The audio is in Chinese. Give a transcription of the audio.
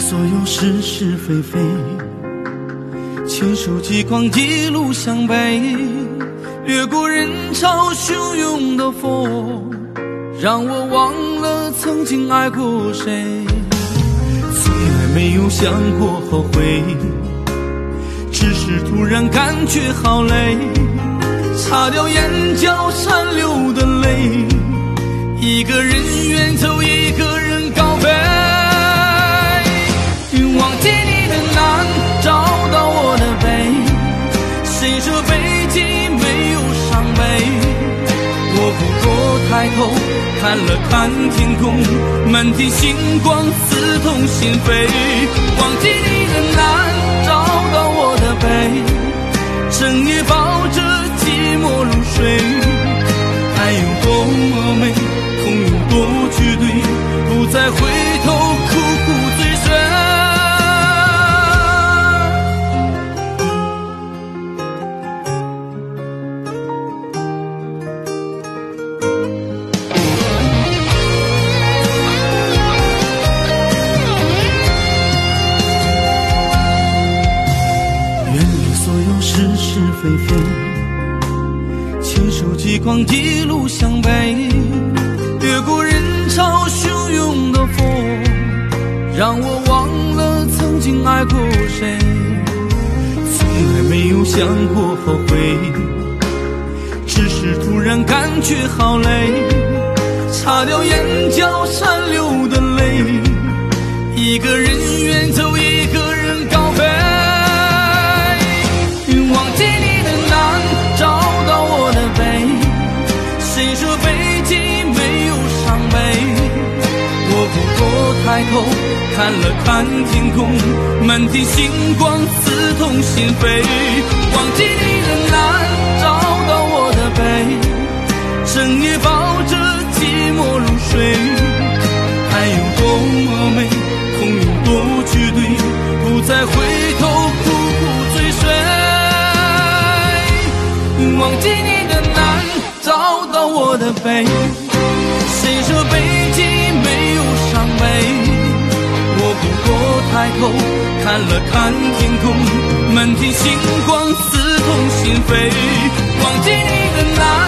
所有是是非非，牵手极光一路向北，掠过人潮汹涌的风，让我忘了曾经爱过谁。从来没有想过后悔，只是突然感觉好累，擦掉眼角残留的泪，一个人远走，一个人告别。忘记你的难，找到我的悲，谁说北极没有伤悲？我不过抬头看了看天空，满天星光刺痛心扉。忘记你的难，找到我的悲，整夜抱着寂寞入睡。爱有多么美，痛有多绝对，不再回头苦苦追随。是是非非，牵手极光一路向北，掠过人潮汹涌的风，让我忘了曾经爱过谁。从来没有想过后悔，只是突然感觉好累，擦掉眼角残留的泪，一个人远走，一个人告别。忘记你的难，找到我的悲，谁说北极没有伤悲？我不过抬头看了看天空，满天星光刺痛心扉。忘记你的难，找到我的悲，整夜抱着寂寞入睡。爱有多么美，痛有多绝对，不再回头苦苦追随。忘记你的难，找到我的悲，谁说北极没有伤悲？我不过抬头看了看天空，满天星光刺痛心扉。忘记你的难，